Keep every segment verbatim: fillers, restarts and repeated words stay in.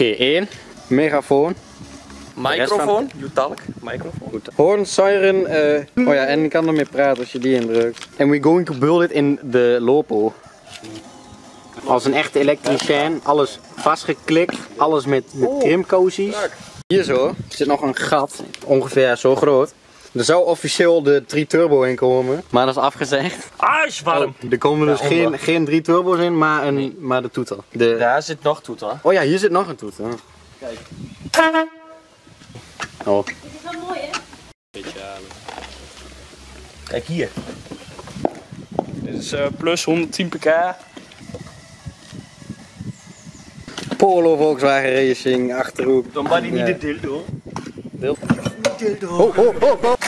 okay, één. Megafoon. Microfoon. Utalk. Microfoon. Hoorn, siren. Uh, oh ja, en ik kan ermee praten als je die indrukt. And we're going to build it in de lopo. Als een echte elektricien. Alles vastgeklikt. Alles met, met trimcozies. Hier zo zit nog een gat. Ongeveer zo groot. Er zou officieel de drie turbo in komen, maar dat is afgezegd. Ah, is warm. Oh, er komen dus ja, geen, geen drie turbo's in, maar, een, nee. maar de toeter. De... Daar zit nog toeter. Oh ja, hier zit nog een toeter. Kijk. Oh. Dit is wel mooi, hè? Beetje, uh... Kijk hier. Dit is uh, plus honderdtien pk. Polo Volkswagen Racing, achterhoek. Dan ben je niet de dildo. Deel. dildo. Oh, oh, oh, oh.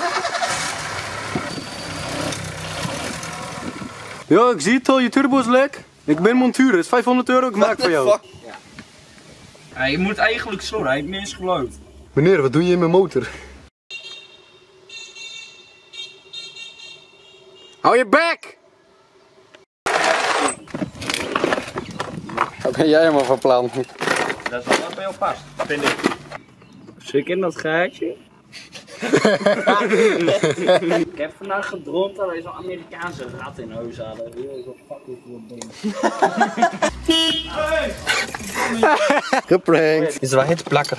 Ja, ik zie het al, je turbo is lek. Ik ben montuur, het is vijfhonderd euro gemaakt voor jou. Ja. Ja, je moet eigenlijk sloren, hij heeft misgeloofd. Meneer, wat doe je in mijn motor? Hou je bek! Wat ben jij helemaal van plan? Dat is wel wat bij jou past, vind ik. Zit in dat gaatje? Ik heb vandaag gedroomd dat wij zo'n Amerikaanse rat in huis hadden. Zo fucking veel ding. Geprankt. Is er wel hit plakker?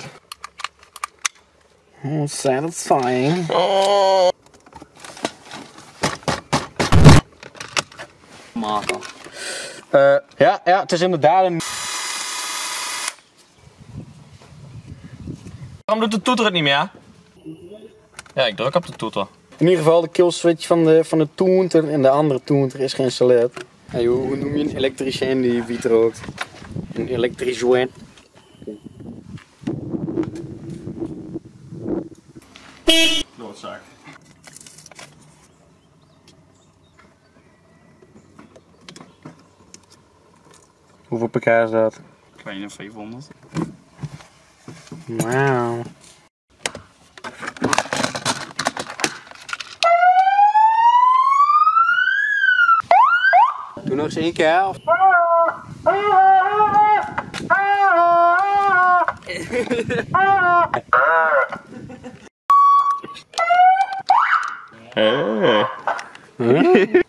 Oh, satisfying. Oh. Maken. Uh, ja, ja, het is inderdaad een... Waarom doet de toeter het niet meer? Ja, ik druk op de toeter. In ieder geval de kill switch van de, van de toonter en de andere toonter is geïnstalleerd. Hey, hoe, hoe noem je een elektricien die wiet rookt? Een elektricien. Klootzak. Hoeveel pk is dat? Kleine vijfhonderd. Wauw. Doe nog eens één keer. Of... Hey. We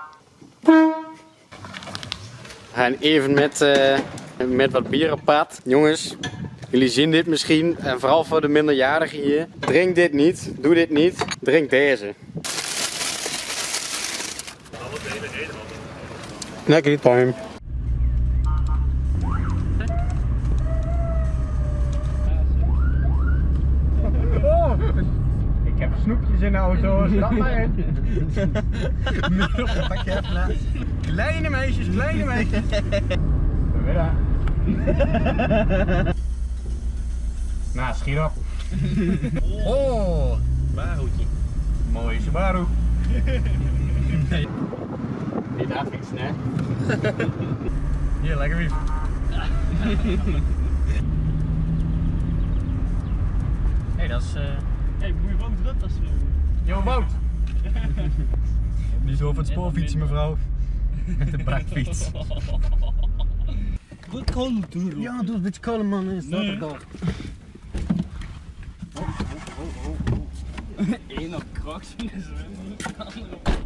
gaan even met, uh, met wat bier op pad. Jongens, jullie zien dit misschien. En vooral voor de minderjarigen hier. Drink dit niet. Doe dit niet. Drink deze. Lekker time. Oh, ik heb snoepjes in de auto, stap maar in. Kleine meisjes, kleine meisjes. Goedemiddag. Nou, schiet op. Oh, Baroetje. mooi Subaru. Niet affietsen, hè? Hier, lekker wief. Hé, dat is. Uh... Hé, moet je Wout dat dat is. Yo, Wout! Niet zo over het spoor fietsen, mevrouw. Met de bakfiets. Goed kalm doen. Ja, doe een beetje kalm, man. Is dat Nee. ook al? Eén op kracht in de zwembad.